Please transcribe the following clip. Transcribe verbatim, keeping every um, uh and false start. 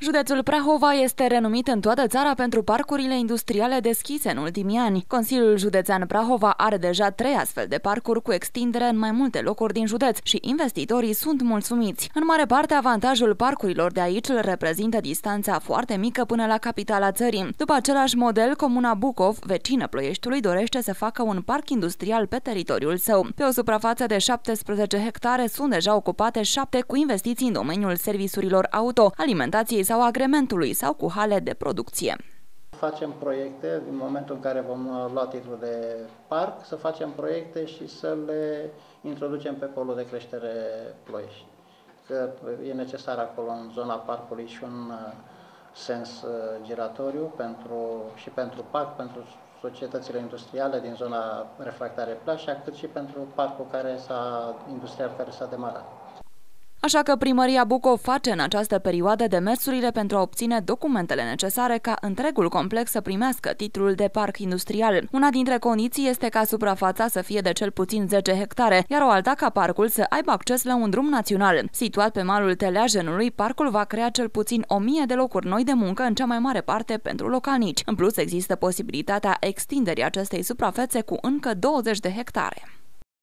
Județul Prahova este renumit în toată țara pentru parcurile industriale deschise în ultimii ani. Consiliul Județean Prahova are deja trei astfel de parcuri cu extindere în mai multe locuri din județ și investitorii sunt mulțumiți. În mare parte, avantajul parcurilor de aici îl reprezintă distanța foarte mică până la capitala țării. După același model, comuna Bucov, vecină Ploieștiului, dorește să facă un parc industrial pe teritoriul său. Pe o suprafață de șaptesprezece hectare sunt deja ocupate șapte cu investiții în domeniul serviciurilor auto, alimentației sau agrementului sau cu hale de producție. Facem proiecte, în momentul în care vom lua titlul de parc, să facem proiecte și să le introducem pe polul de creștere Ploiești. Că e necesar acolo, în zona parcului, și un sens giratoriu pentru, și pentru parc, pentru societățile industriale din zona refractare Plașa, cât și pentru parcul care s-a, industrial care s-a demarat. Așa că Primăria Bucov face în această perioadă demersurile pentru a obține documentele necesare ca întregul complex să primească titlul de parc industrial. Una dintre condiții este ca suprafața să fie de cel puțin zece hectare, iar o alta ca parcul să aibă acces la un drum național. Situat pe malul Teleajenului, parcul va crea cel puțin o mie de locuri noi de muncă, în cea mai mare parte pentru localnici. În plus, există posibilitatea extinderii acestei suprafețe cu încă douăzeci de hectare.